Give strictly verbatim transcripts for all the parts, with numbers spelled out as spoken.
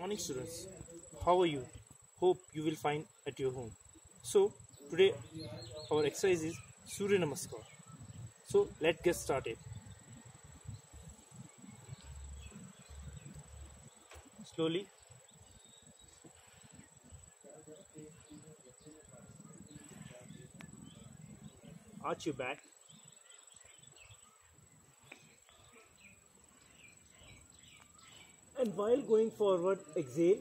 Morning students, how are you? Hope you will find at your home. So today our exercise is Surya Namaskar. So let's get started. Slowly arch your back. And while going forward, exhale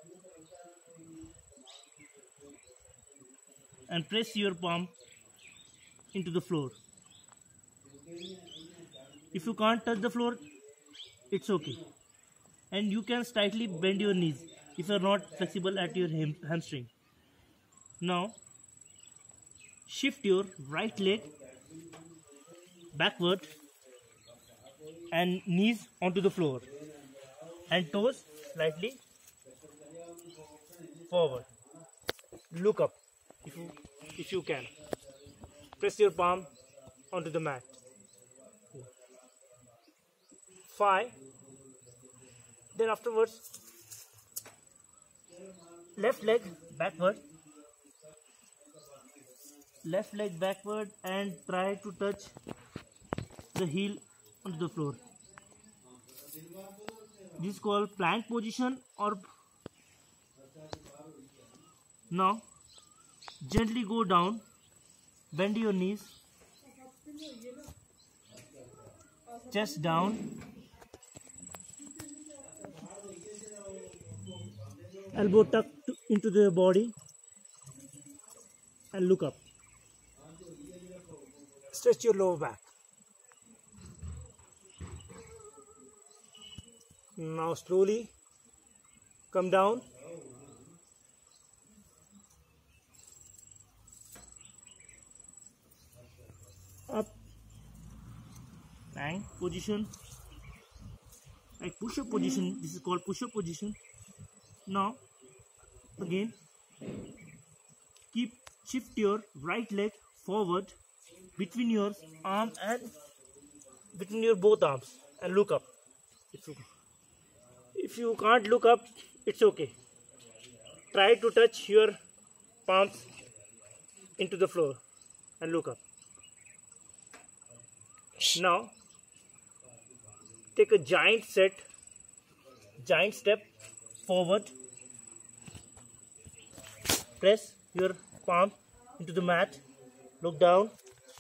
and press your palm into the floor. If you can't touch the floor, it's okay. And you can slightly bend your knees if you are not flexible at your ham hamstring. Now, shift your right leg backward and knees onto the floor and toes slightly forward. Look up if you if you can. Press your palm onto the mat. Five. Then afterwards, left leg backward. Left leg backward and try to touch the heel onto the floor. This is called plank position. Or now gently go down, bend your knees, chest down, elbow tucked into the body and look up. Stretch your lower back. Now slowly come down. Up. Plank position. Like push-up position. This is called push-up position. Now again keep shift your right leg forward between your arm and between your both arms and look up. If you, if you can't look up, it's okay. Try to touch your palms into the floor and look up. Now take a giant set, giant step forward. Press your palm into the mat. Look down.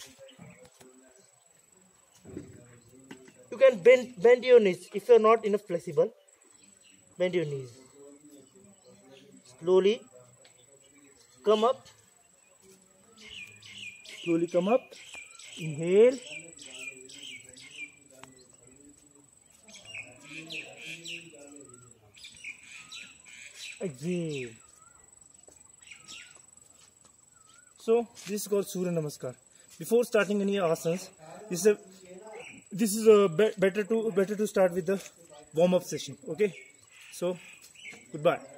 You can bend, bend your knees if you are not enough flexible. Bend your knees. Slowly come up. Slowly come up. Inhale. Exhale. So this is called Surya Namaskar. Before starting any asanas, this is a this is a be better to better to start with the warm up session. Okay, so goodbye.